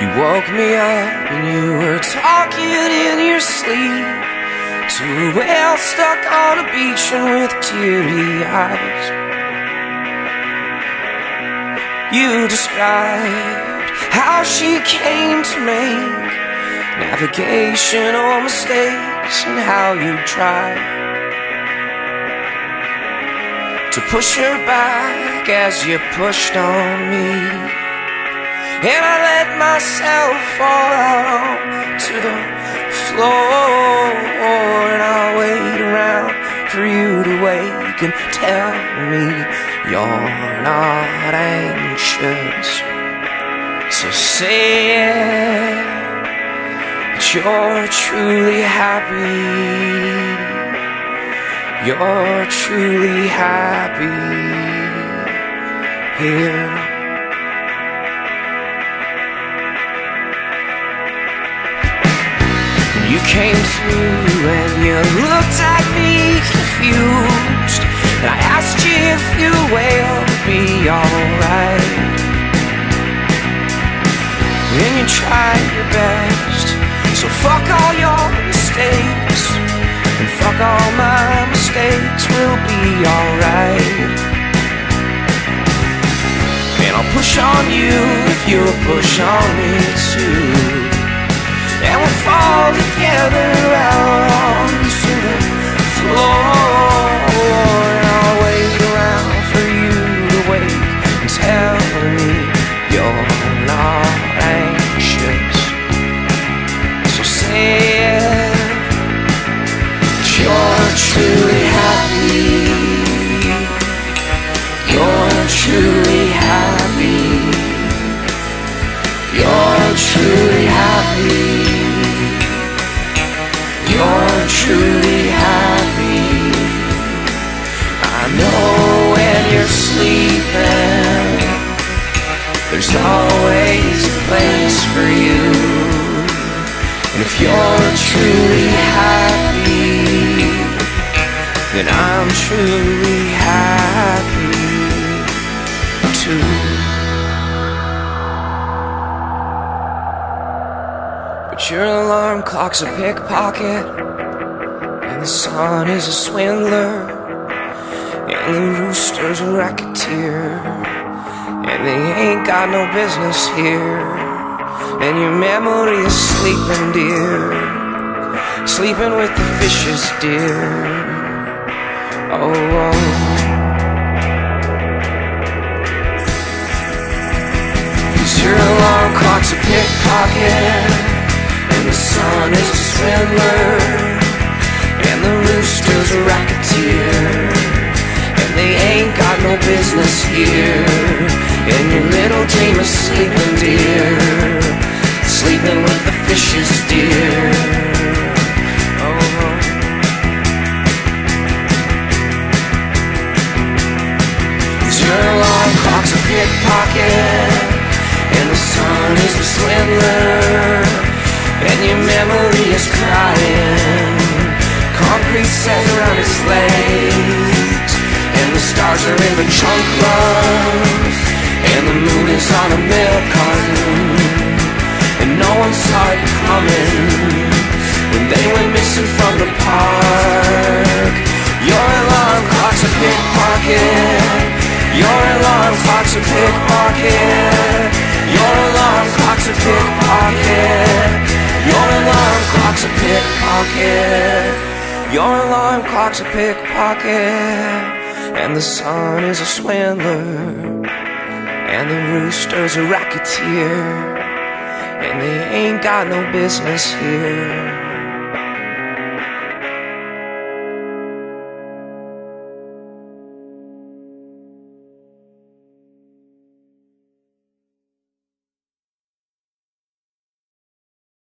You woke me up and you were talking in your sleep to a whale stuck on a beach and with teary eyes. You described how she came to make navigational mistakes and how you tried to push her back as you pushed on me. And I let myself fall out onto the floor, and I'll wait around for you to wake and tell me you're not anxious. So say it, that you're truly happy. You're truly happy here. You came to and you looked at me confused, and I asked you if your whale would be alright. And you tried your best, so fuck all your mistakes, and fuck all my mistakes, we'll be alright. And I'll push on you if you'll push on me too, and we'll fall together out onto the floor. And I'll wait around for you to wake and tell me you're not anxious. So say it, that you're truly happy. You're truly happy. You're truly happy. You're truly happy. I know when you're sleeping, there's always a place for you. And if you're truly happy, then I'm truly happy too. But your alarm clock's a pickpocket, and the sun is a swindler, and the rooster's a racketeer, and they ain't got no business here. And your memory is sleeping, dear, sleeping with the fishes, dear. Oh, oh. 'Cause your alarm clock's a pickpocket, and the sun is a swindler, and the rooster's a racketeer, and they ain't got no business here. And your little dream is sleeping, dear, sleeping with the fishes, dear. Oh. 'Cause your alarm clock's a pickpocket, and the sun is a swindler, and your memory is crying. Concrete says around its legs, and the stars are in the trunk lungs, and the moon is on a milk carton, and no one saw it coming when they went missing from the park. Your alarm clock's a pickpocket. Your alarm clock's a pickpocket. Your alarm clock's a pickpocket. Your alarm clock's a pickpocket. Your alarm clock's a pickpocket, and the sun is a swindler, and the rooster's a racketeer, and they ain't got no business here.